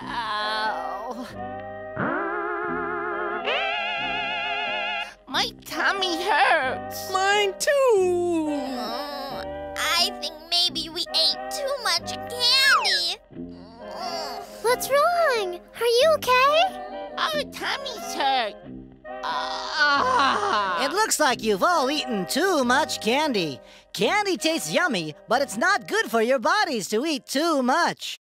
Ow. My tummy hurts. Mine too. I think maybe we ate too much candy. What's wrong? Are you okay? Our tummies hurt. It looks like you've all eaten too much candy. Candy tastes yummy, but it's not good for your bodies to eat too much.